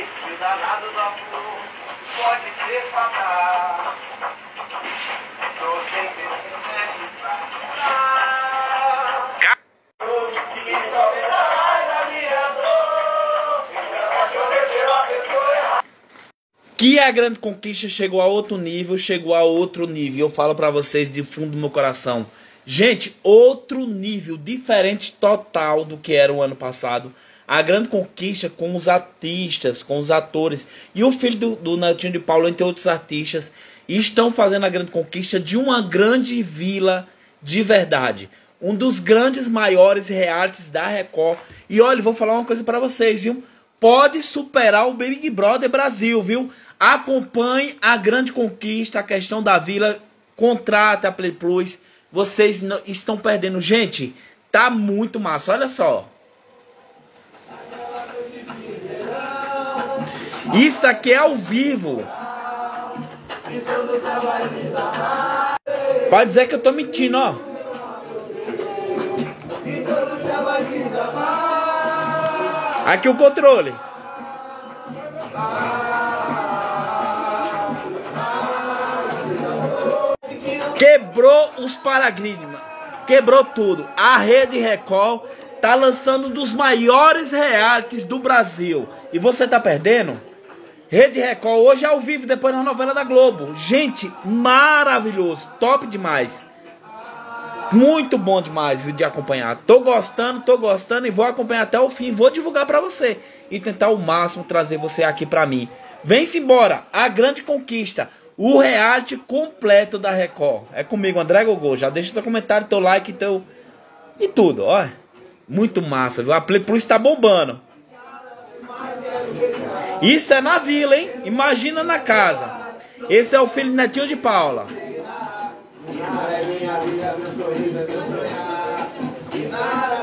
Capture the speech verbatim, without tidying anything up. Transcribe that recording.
esse danado do amor pode ser fatal. Tô sem tempo pra parar. Fiquei só vendo mais a minha dor. Eu chover pela pessoa errada. Que a grande conquista chegou a outro nível, chegou a outro nível. Eu falo pra vocês de fundo do meu coração. Gente, outro nível, diferente total do que era o ano passado. A grande conquista com os artistas, com os atores. E o filho do, do Netinho de Paula, entre outros artistas, estão fazendo a grande conquista de uma grande vila de verdade. Um dos grandes, maiores realities da Record. E olha, vou falar uma coisa pra vocês, viu? Pode superar o Big Brother Brasil, viu? Acompanhe a grande conquista, a questão da vila. Contrate a Play Plus. Vocês não, estão perdendo. Gente, tá muito massa. Olha só. Isso aqui é ao vivo. Pode dizer que eu tô mentindo, ó. Aqui o controle. Quebrou os paradigmas. Quebrou tudo. A Rede Record tá lançando um dos maiores realities do Brasil. E você tá perdendo? Rede Record hoje é ao vivo, depois na novela da Globo. Gente, maravilhoso. Top demais. Muito bom demais de acompanhar. Tô gostando, tô gostando e vou acompanhar até o fim. Vou divulgar pra você. E tentar ao máximo trazer você aqui pra mim. Vem-se embora. A grande conquista. O reality completo da Record. É comigo, André Gogô. Já deixa teu comentário, teu like, teu... E tudo, ó. Muito massa, viu? A Play Plus tá bombando. Isso é na vila, hein? Imagina na casa. Esse é o filho do Netinho de Paula. Minha vida, meu sorriso, meu sonhar.